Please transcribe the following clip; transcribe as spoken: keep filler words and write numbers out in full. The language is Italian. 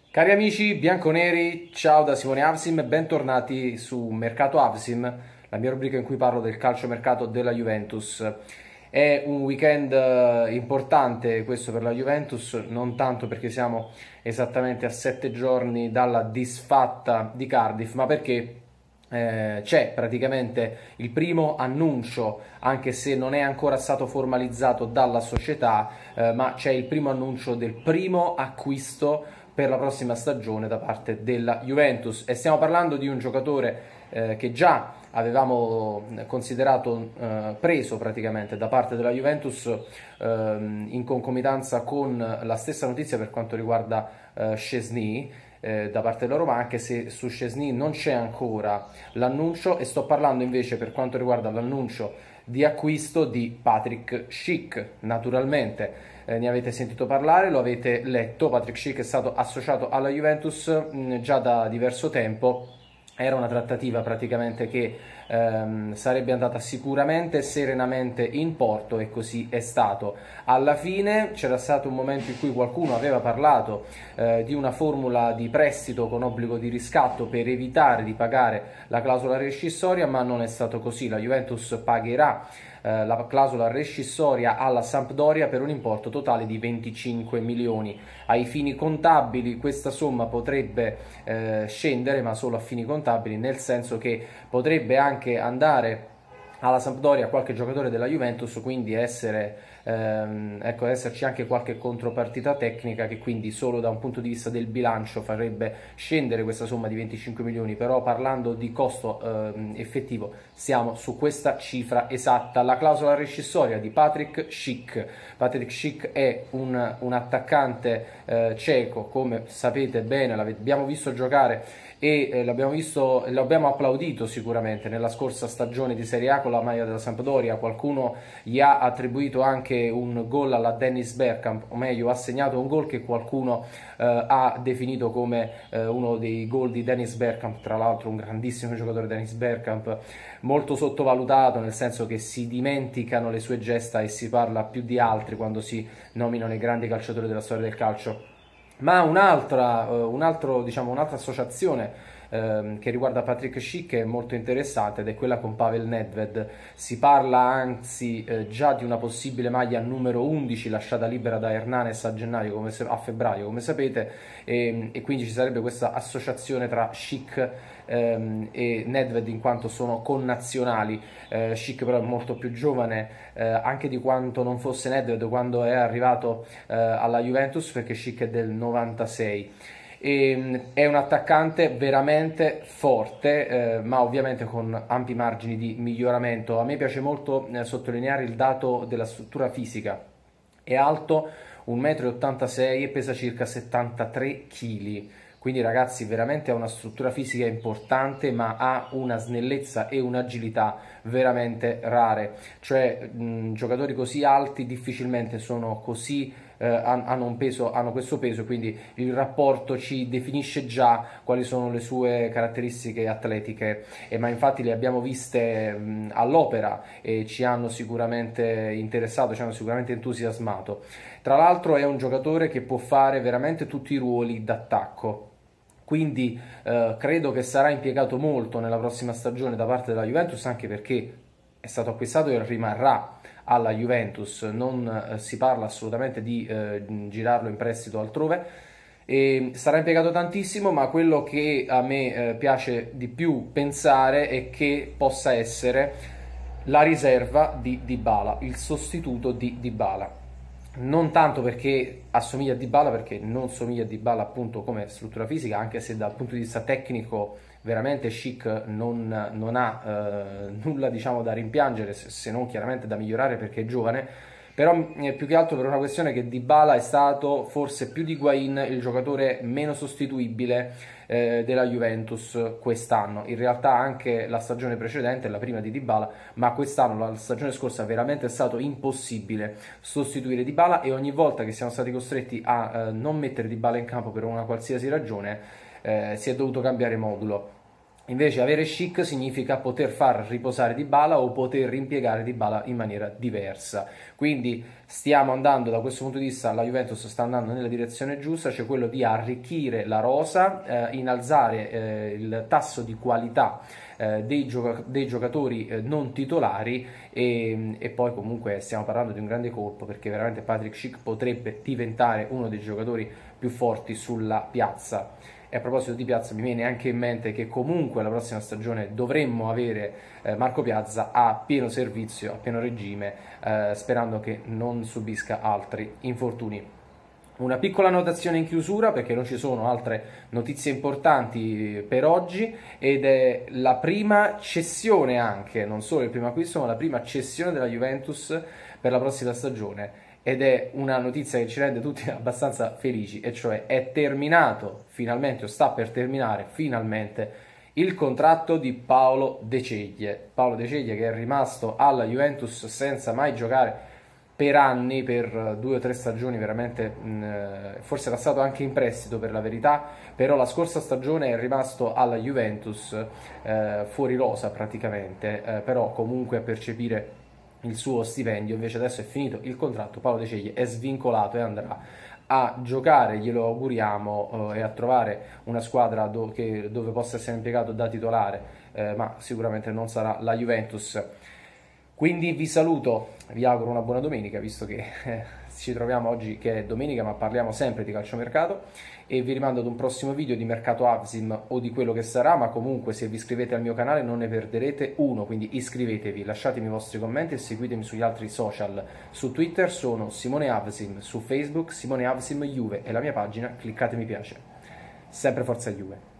Cari amici bianconeri, ciao da Simone Avsim e bentornati su Mercato Avsim, la mia rubrica in cui parlo del calciomercato della Juventus. È un weekend eh, importante questo per la Juventus, non tanto perché siamo esattamente a sette giorni dalla disfatta di Cardiff, ma perché eh, c'è praticamente il primo annuncio, anche se non è ancora stato formalizzato dalla società, eh, ma c'è il primo annuncio del primo acquisto per la prossima stagione da parte della Juventus e stiamo parlando di un giocatore eh, che già avevamo considerato eh, preso praticamente da parte della Juventus ehm, in concomitanza con la stessa notizia per quanto riguarda eh, Szczesny eh, da parte della Roma, anche se su Szczesny non c'è ancora l'annuncio, e sto parlando invece per quanto riguarda l'annuncio di acquisto di Patrick Schick. Naturalmente eh, ne avete sentito parlare, lo avete letto. Patrick Schick è stato associato alla Juventus mh, già da diverso tempo. Era una trattativa praticamente che ehm, sarebbe andata sicuramente serenamente in porto, e così è stato. Alla fine c'era stato un momento in cui qualcuno aveva parlato eh, di una formula di prestito con obbligo di riscatto per evitare di pagare la clausola rescissoria, ma non è stato così. La Juventus pagherà eh, la clausola rescissoria alla Sampdoria per un importo totale di venticinque milioni. Ai fini contabili questa somma potrebbe eh, scendere, ma solo a fini contabili, nel senso che potrebbe anche andare alla Sampdoria qualche giocatore della Juventus, quindi essere, ehm, ecco, esserci anche qualche contropartita tecnica che quindi solo da un punto di vista del bilancio farebbe scendere questa somma di venticinque milioni, però parlando di costo ehm, effettivo siamo su questa cifra esatta. La clausola rescissoria di Patrick Schick. Patrick Schick è un, un attaccante eh, ceco, come sapete bene, l'abbiamo visto giocare e eh, l'abbiamo visto, l'abbiamo applaudito sicuramente nella scorsa stagione di Serie A con la maglia della Sampdoria. Qualcuno gli ha attribuito anche un gol alla Dennis Bergkamp, o meglio ha segnato un gol che qualcuno eh, ha definito come eh, uno dei gol di Dennis Bergkamp, tra l'altro un grandissimo giocatore Dennis Bergkamp, molto sottovalutato, nel senso che si dimenticano le sue gesta e si parla più di altri quando si nominano i grandi calciatori della storia del calcio. Ma un'altra, uh, un altro, diciamo, un'altra associazione ehm, che riguarda Patrick Schick è molto interessante, ed è quella con Pavel Nedved. Si parla anzi eh, già di una possibile maglia numero undici lasciata libera da Hernanes a gennaio, come se, a febbraio, come sapete, e, e quindi ci sarebbe questa associazione tra Schick ehm, e Nedved, in quanto sono connazionali. eh, Schick però è molto più giovane eh, anche di quanto non fosse Nedved quando è arrivato eh, alla Juventus, perché Schick è del novantasei. E, è un attaccante veramente forte, eh, ma ovviamente con ampi margini di miglioramento. A me piace molto eh, sottolineare il dato della struttura fisica. È alto un metro e ottantasei m e pesa circa settantatré chili. Quindi ragazzi, veramente ha una struttura fisica importante, ma ha una snellezza e un'agilità veramente rare. Cioè mh, giocatori così alti difficilmente sono così eh, hanno un peso, hanno questo peso, quindi il rapporto ci definisce già quali sono le sue caratteristiche atletiche, e, ma infatti le abbiamo viste mh, all'opera e ci hanno sicuramente interessato, ci hanno sicuramente entusiasmato. Tra l'altro è un giocatore che può fare veramente tutti i ruoli d'attacco. Quindi eh, credo che sarà impiegato molto nella prossima stagione da parte della Juventus, anche perché è stato acquistato e rimarrà alla Juventus. Non eh, si parla assolutamente di eh, girarlo in prestito altrove, e sarà impiegato tantissimo, ma quello che a me eh, piace di più pensare è che possa essere la riserva di Dybala, il sostituto di Dybala. Non tanto perché assomiglia a Dybala, perché non somiglia a Dybala appunto come struttura fisica, anche se dal punto di vista tecnico veramente Schick non, non ha eh, nulla, diciamo, da rimpiangere, se non chiaramente da migliorare perché è giovane. Però eh, più che altro per una questione che Dybala è stato forse più di Higuain il giocatore meno sostituibile eh, della Juventus quest'anno. In realtà anche la stagione precedente, la prima di Dybala, ma quest'anno, la stagione scorsa, veramente è stato impossibile sostituire Dybala, e ogni volta che siamo stati costretti a eh, non mettere Dybala in campo per una qualsiasi ragione eh, si è dovuto cambiare modulo. Invece avere Schick significa poter far riposare Dybala o poter rimpiegare Dybala in maniera diversa. Quindi stiamo andando, da questo punto di vista, la Juventus sta andando nella direzione giusta, cioè quello di arricchire la rosa, eh, innalzare eh, il tasso di qualità eh, dei, gioca- dei giocatori eh, non titolari e, e poi comunque stiamo parlando di un grande colpo, perché veramente Patrick Schick potrebbe diventare uno dei giocatori più forti sulla piazza. E a proposito di Piazza, mi viene anche in mente che comunque la prossima stagione dovremmo avere eh, Marco Piazza a pieno servizio, a pieno regime, eh, sperando che non subisca altri infortuni. Una piccola notazione in chiusura, perché non ci sono altre notizie importanti per oggi, ed è la prima cessione anche, non solo il primo acquisto, ma la prima cessione della Juventus per la prossima stagione. Ed è una notizia che ci rende tutti abbastanza felici, e cioè è terminato finalmente, o sta per terminare finalmente, il contratto di Paolo De Ceglie. Paolo De Ceglie, che è rimasto alla Juventus senza mai giocare per anni, per due o tre stagioni veramente, mh, forse era stato anche in prestito per la verità, però la scorsa stagione è rimasto alla Juventus eh, fuori rosa praticamente, eh, però comunque a percepire il suo stipendio. Invece adesso è finito il contratto, Paolo De Ceglie è svincolato e andrà a giocare, glielo auguriamo, eh, e a trovare una squadra do- che- dove possa essere impiegato da titolare, eh, ma sicuramente non sarà la Juventus. Quindi vi saluto, vi auguro una buona domenica, visto che eh, ci troviamo oggi che è domenica, ma parliamo sempre di calciomercato, e vi rimando ad un prossimo video di mercato Avsim o di quello che sarà, ma comunque se vi iscrivete al mio canale non ne perderete uno, quindi iscrivetevi, lasciatemi i vostri commenti e seguitemi sugli altri social. Su Twitter sono Simone Avsim, su Facebook Simone Avsim Juve e la mia pagina, cliccate mi piace. Sempre forza Juve!